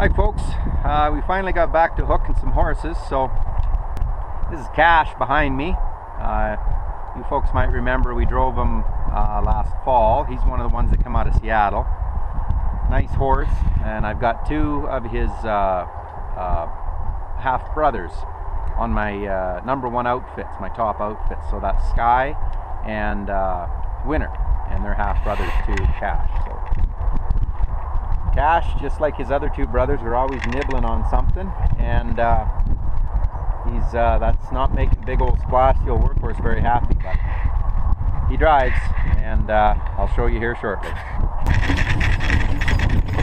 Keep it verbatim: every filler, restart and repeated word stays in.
Hi folks, uh, we finally got back to hooking some horses. So this is Cash behind me. Uh, you folks might remember we drove him uh, last fall. He's one of the ones that come out of Seattle. Nice horse, and I've got two of his uh, uh, half brothers on my uh, number one outfits, my top outfits. So that's Sky and uh, Winner, and they're half brothers to Cash. So Cash, just like his other two brothers, are always nibbling on something, and uh, he's uh, that's not making big old celestial workhorse very happy, but he drives, and uh, I'll show you here shortly.